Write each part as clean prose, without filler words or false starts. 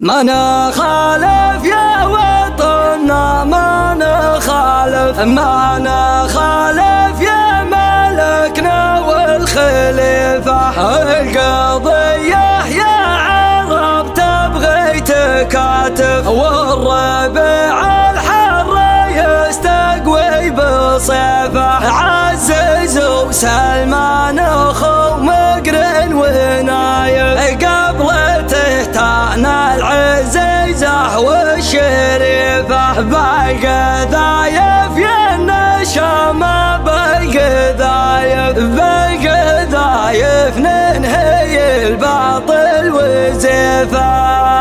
ما نخالف يا وطننا، ما نخالف، ما نخالف يا ملكنا والخليفة. القضية يا عرب تبغي تكاتف، والربيع الحر يستقوي بصيفه. عزز وسلمان اخو مقرن ونايف، قبل تهتان العزيزة والشريفة. بالقذايف يا النشامة، بالقذايف، بالقذايف ننهي الباطل وزيفه.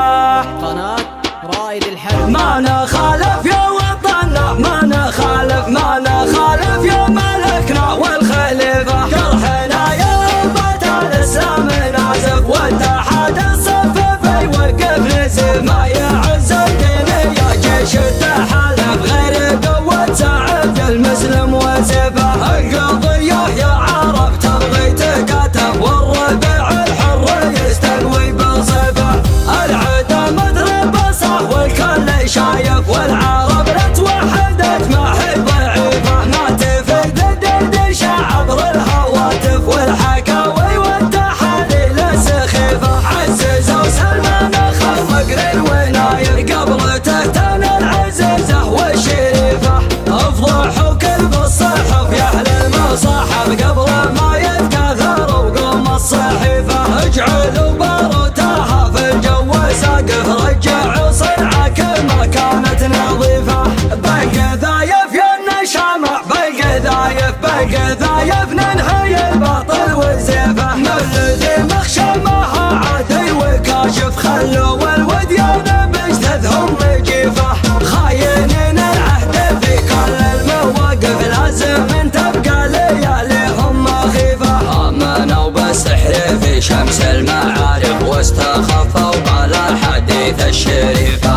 قناة رائد الحرب. ما نخالف يا وطننا، ما نخالف، ما نخالف يا ملكنا والخليفة. جرحنا يا أمة الإسلام نازف، واتحاد الصفوف يوقف نزيف. ما يعز الدين يا جيش التحالف، غير قوة سعد المسلم وسيفه. القضية يا عرب تبغي تكاتف، والربيع الحر يستقوي بصيفه. العدا مضرب صح والكل شايف، والعرب لا توحدت ما هي ضعيفة. ما تفيد الدردش عبر الهواتف، والحكاوي والتحاليل السخيفة. عزز وسلمان اخو مقرن ونايف، قبل تهتان العزيزة والشريفة. افضحوا كذب الصحف يا اهل المصاحف، قبل ما يتكاثر وقوم الصحيفة. اجعلوا باروتها في الجو ساقف، رجعوا صنعك ما كانت نظيفة. بالقذايف يا النشامة، بالقذايف، بالقذايف ننهي الباطل والزيفة. من الذي مخشى معها عادي وكاشف، خلوا الوديان بجثثهم مجيفة. خاينين العهد في كل المواقف، لازم تبقى لياليهم مخيفة. آمنوا بالسحر في شمس المعارف، واستخفوا بالأحاديث الشريفة.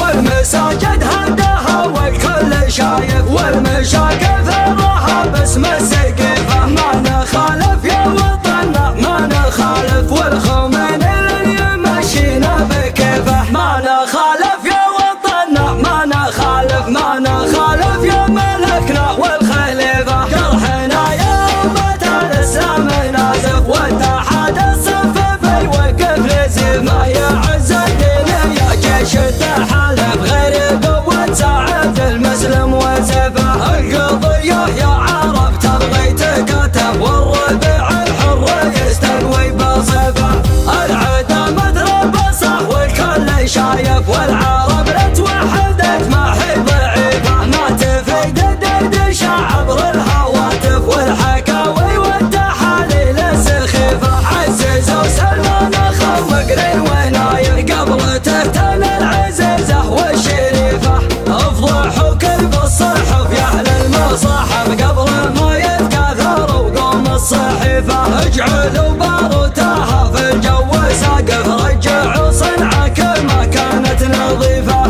والمساجد هداها والكل شايف، والمشاكل ثراها باسم السقيفة. ما نخالف يا وطننا، ما نخالف، والخومين اللي يمشينا بكيفه. ما نخالف يا وطننا، ما نخالف، ما نخالف يا ملكنا والخليفة. جرحنا يا أمة الإسلام نازف، واتحاد الصفوف يوقف نزيف. ما يعز الدين يا جيش التحالف، غير قوة سعد المسلم وسيفه. القضية يا عرب تبغي تكاتف، والربيع الحر يستقوي بصيفه. العدا مضرب صح والكل شايف، والعرب لا توحدت ما هي ضعيفة. ما تفيد الدردش عبر الهواتف، والحكاوي والتحاليل السخيفة. عزز وسلمان اخو مقرن ونايف، قبل تهتان العزيزة والشريفة. افضحوا كذب الصحف يا اهل المصاحف، قبل ما يتكاثر وقوم الصحيفة. اجعلوا باروتها في الجو ساقف، رجعوا صنعك ما كانت نظيفة.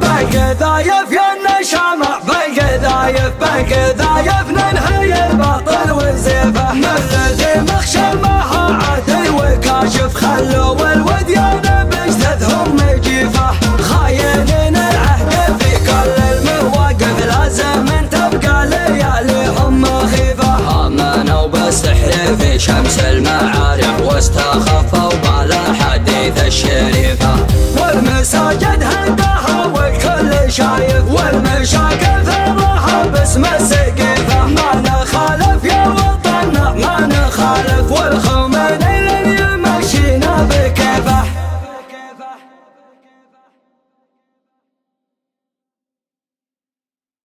بالقذايف يا النشامة، بالقذايف، بالقذايف ننهي الباطل والزيفة. من الذي مخشى معها عادي وكاشف، خلوا الوديان بجثثهم مجيفة. خاينين العهد في كل المواقف، لازم تبقى لياليهم مخيفة. آمنوا بالسحر في شمس المعارف، واستخفوا بالأحاديث الشريفة. والمساجد هداها والكل شايف، والمشاكل ثراها باسم السقيفة. ما نخالف يا وطننا، ما نخالف.